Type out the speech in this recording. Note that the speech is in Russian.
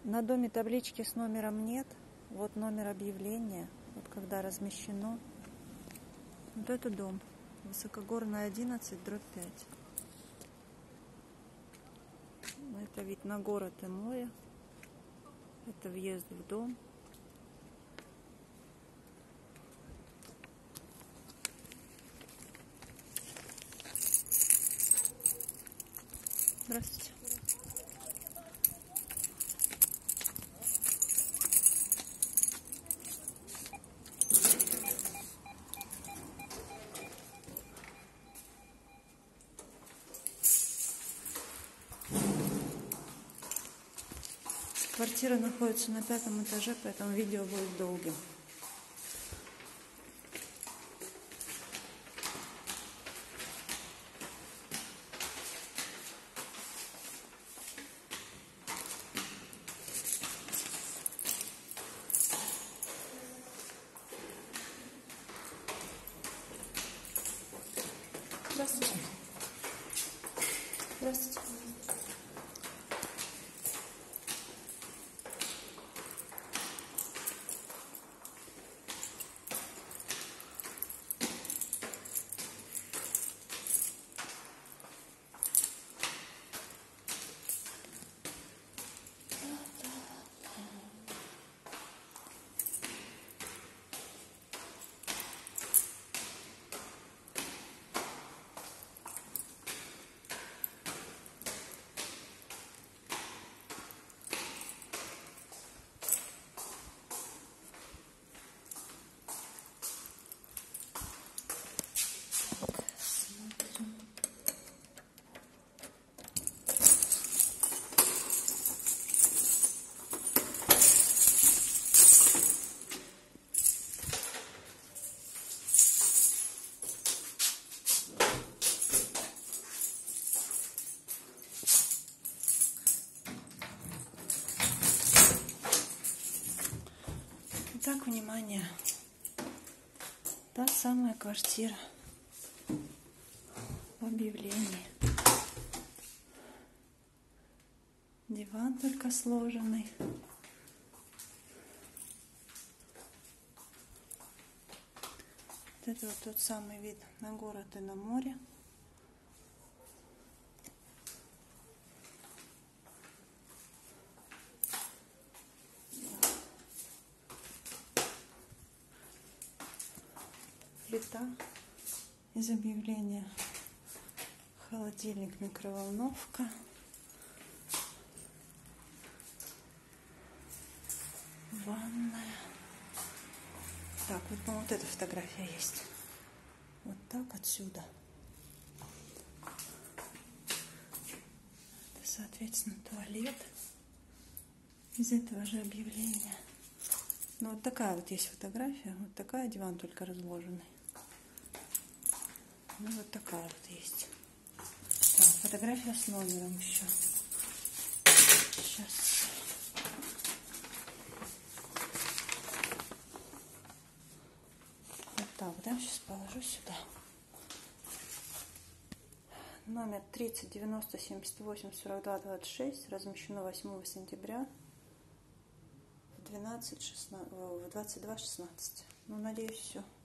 На доме таблички с номером нет. Вот номер объявления. Вот когда размещено. Вот это дом. Высокогорная 11/5. Это вид на город и море. Это въезд в дом. Здравствуйте. Квартира находится на 5-м этаже, поэтому видео будет долгим. Здравствуйте. Здравствуйте. Итак, внимание, та самая квартира в объявлении. Диван только сложенный. Вот это вот тот самый вид на город и на море. Плита из объявления, холодильник, микроволновка, ванная. Так, вот, по-моему, вот эта фотография есть. Вот так отсюда. Это, соответственно, туалет из этого же объявления. Ну, вот такая вот есть фотография. Вот такая, диван только разложенный. Ну, вот такая вот есть. Так, фотография с номером еще. Сейчас. Вот так, да, сейчас положу сюда. Номер 30 90 78 42 26. Размещено 8 сентября в 22:16. Ну, надеюсь, все.